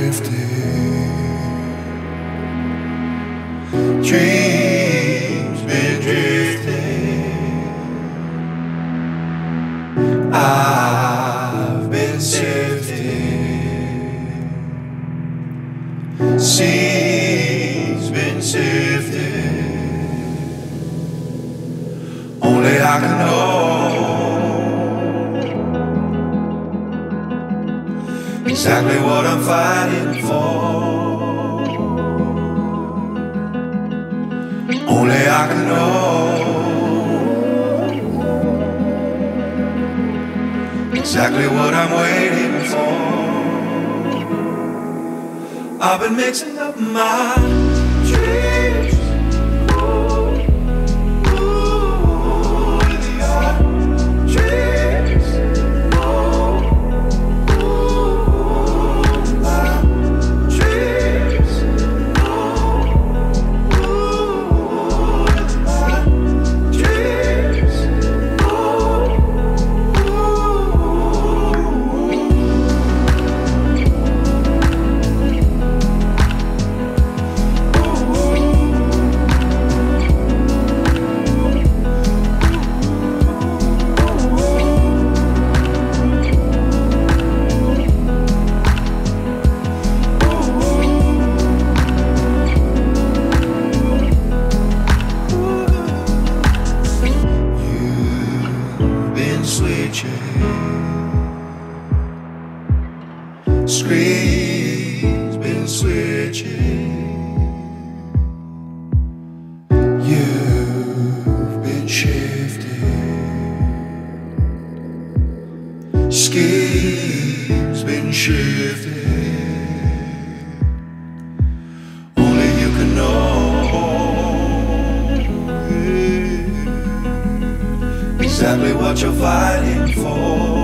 Dreams been drifting. I've been sifting. Seeds been sifting. Only I can know exactly what I'm fighting for. Only I can know exactly what I'm waiting for. I've been mixing up my dreams with your dreams. My dreams. Screens been switching. You've been shifting. Schemes been shifting. Only you can know exactly what you're fighting for.